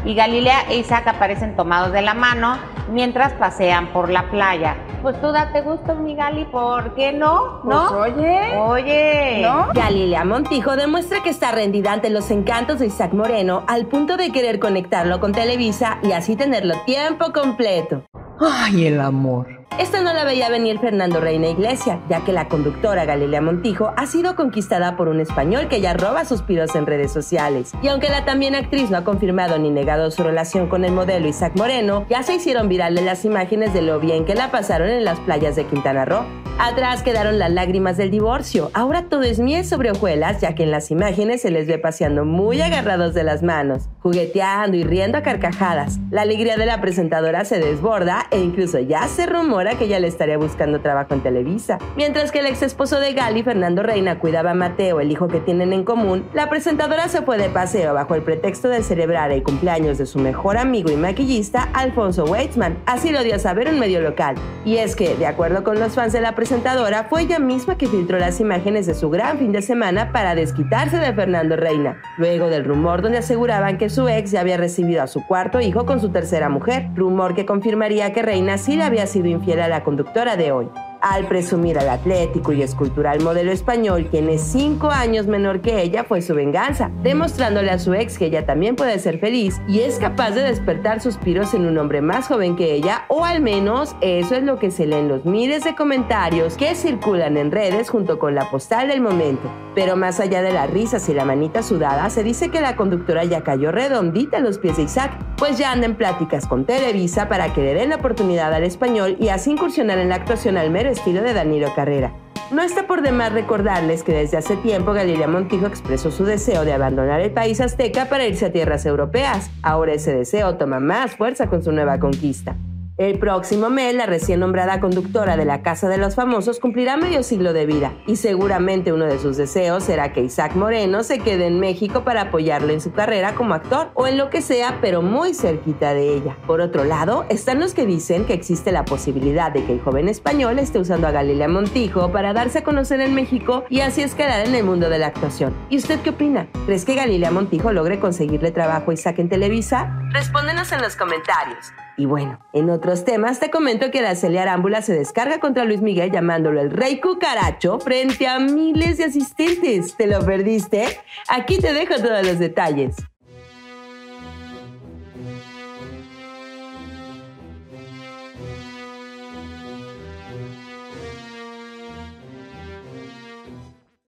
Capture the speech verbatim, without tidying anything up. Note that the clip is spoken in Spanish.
y Galilea e Isaac aparecen tomados de la mano mientras pasean por la playa. Pues tú date gusto, mi Gali, ¿por qué no? ¿No? Pues oye. Oye. ¿No? Galilea Montijo demuestra que está rendida ante los encantos de Isaac Moreno al punto de querer conectarlo con Televisa y así tenerlo tiempo completo. Ay, el amor. Esto no la veía venir Fernando Reina Iglesia, ya que la conductora Galilea Montijo ha sido conquistada por un español que ya roba suspiros en redes sociales. Y aunque la también actriz no ha confirmado ni negado su relación con el modelo Isaac Moreno, ya se hicieron virales las imágenes de lo bien que la pasaron en las playas de Quintana Roo. Atrás quedaron las lágrimas del divorcio. Ahora todo es miel sobre hojuelas, ya que en las imágenes se les ve paseando muy agarrados de las manos, jugueteando y riendo a carcajadas. La alegría de la presentadora se desborda e incluso ya se rumora que ella le estaría buscando trabajo en Televisa. Mientras que el ex esposo de Gali, Fernando Reina, cuidaba a Mateo, el hijo que tienen en común, la presentadora se fue de paseo bajo el pretexto de celebrar el cumpleaños de su mejor amigo y maquillista, Alfonso Weitzman. Así lo dio a saber un medio local. Y es que, de acuerdo con los fans de la presentadora, fue ella misma que filtró las imágenes de su gran fin de semana para desquitarse de Fernando Reina, luego del rumor donde aseguraban que su ex ya había recibido a su cuarto hijo con su tercera mujer, rumor que confirmaría que Reina sí le había sido infiel a la conductora de hoy. Al presumir al atlético y escultural modelo español, quien es cinco años menor que ella, fue su venganza, demostrándole a su ex que ella también puede ser feliz y es capaz de despertar suspiros en un hombre más joven que ella, o al menos eso es lo que se lee en los miles de comentarios que circulan en redes junto con la postal del momento. Pero más allá de las risas y la manita sudada, se dice que la conductora ya cayó redondita a los pies de Isaac, pues ya anda en pláticas con Televisa para que le den la oportunidad al español y así incursionar en la actuación al mero estilo de Danilo Carrera. No está por demás recordarles que desde hace tiempo Galilea Montijo expresó su deseo de abandonar el país azteca para irse a tierras europeas. Ahora ese deseo toma más fuerza con su nueva conquista. El próximo mes, la recién nombrada conductora de la Casa de los Famosos cumplirá medio siglo de vida y seguramente uno de sus deseos será que Isaac Moreno se quede en México para apoyarlo en su carrera como actor o en lo que sea, pero muy cerquita de ella. Por otro lado, están los que dicen que existe la posibilidad de que el joven español esté usando a Galilea Montijo para darse a conocer en México y así escalar en el mundo de la actuación. ¿Y usted qué opina? ¿Crees que Galilea Montijo logre conseguirle trabajo a Isaac en Televisa? Respóndenos en los comentarios. Y bueno, en otros temas te comento que Araceli Arámbula se descarga contra Luis Miguel llamándolo el Rey Cucaracho frente a miles de asistentes. ¿Te lo perdiste? Aquí te dejo todos los detalles.